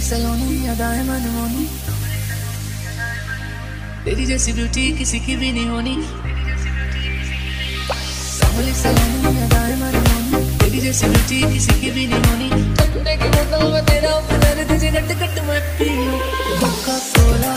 सलोनी अदाएं मनमोनी, तेरी जैसी ब्यूटी किसी की भी नहीं होनी। सांवली सलोनी अदाएं मनमोनी, तेरी जैसी ब्यूटी किसी की भी नहीं होनी। कटने की बोतल में तेरा प्यार तुझे गट गट मैं पी लूं। Coca Cola